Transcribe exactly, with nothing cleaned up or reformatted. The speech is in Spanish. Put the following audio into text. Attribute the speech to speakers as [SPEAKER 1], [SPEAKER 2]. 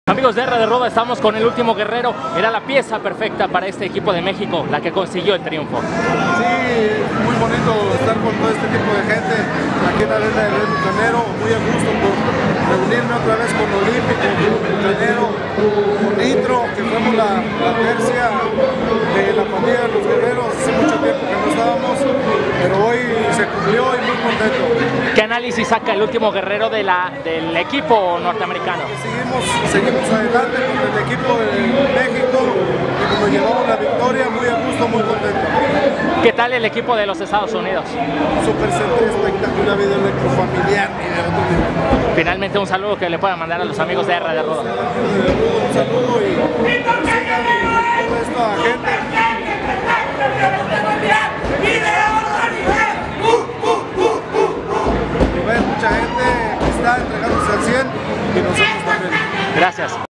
[SPEAKER 1] Amigos de R de Roda, estamos con el último guerrero. Era la pieza perfecta para este equipo de México, la que consiguió el triunfo.
[SPEAKER 2] Sí, muy bonito estar con todo este tipo de gente aquí en la Arena del Rey Bucanero. Muy a gusto por reunirme otra vez con Olímpico, con Bucanero, con Nitro, que fuimos la, la tercia de la pandilla de los guerreros. Hace mucho tiempo que no estábamos, pero hoy se cumplió y muy contento.
[SPEAKER 1] ¿Qué análisis saca el último guerrero de la, del equipo norteamericano?
[SPEAKER 2] Seguimos, seguimos adelante con el equipo de México y como llevamos la victoria, muy a gusto, muy contento.
[SPEAKER 1] ¿Qué tal el equipo de los Estados Unidos?
[SPEAKER 2] Súper espectacular, video electrofamiliar y de otro nivel.
[SPEAKER 1] Finalmente un saludo que le puedan mandar a los amigos de R de Roda.
[SPEAKER 2] Un saludo y sigan toda esta gente. Mucha gente que está entregándose al cien y nosotros también.
[SPEAKER 1] Gracias.